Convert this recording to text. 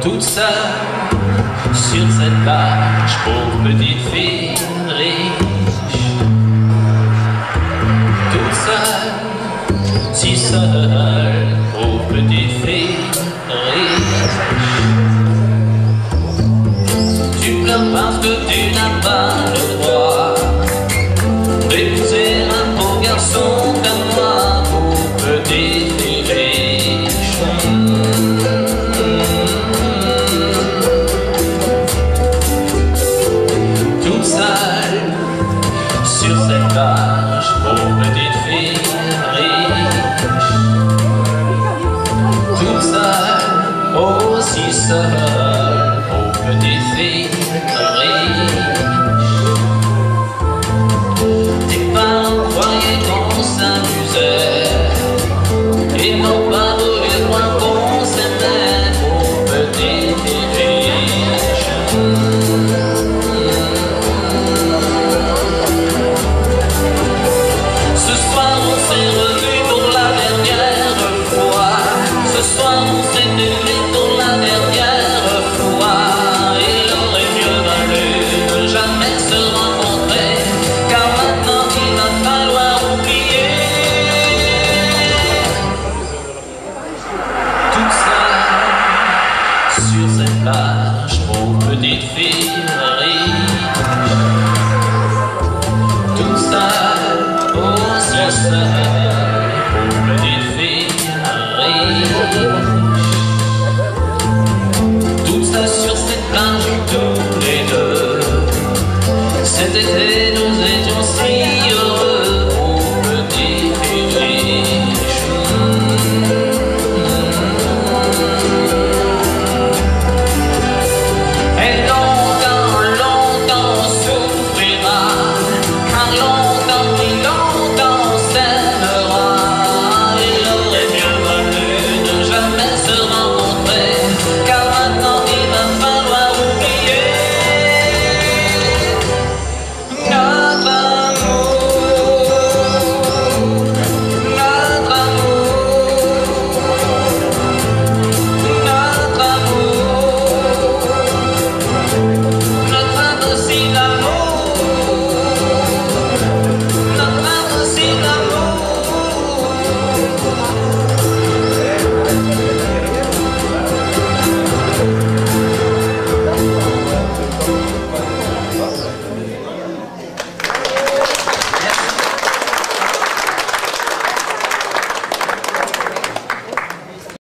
toute seule sur cette plage, pauvre petite fille riche, toute seule, si seule, pauvre petite fille riche. Tu pleures parce que tu n'as pas le droit d'épouser un beau garçon comme moi, pauvre petite fille riche. Toute seule sur cette plage, pauvre petite fille riche. Toute seule, oh si seule, pauvre petite fille riche. Tes parents croyaient qu'on s'amusait et n'ont pas voulu croire qu'on s'aimait, pauvre petite fille riche. Ce soir on s'est revus pour la dernière fois. Ce soir on s'est aimés pour la dernière fois. Il aurait mieux valu ne jamais se rencontrer, car maintenant il va falloir oublier. Toute seule sur cette plage, pauvre petite fille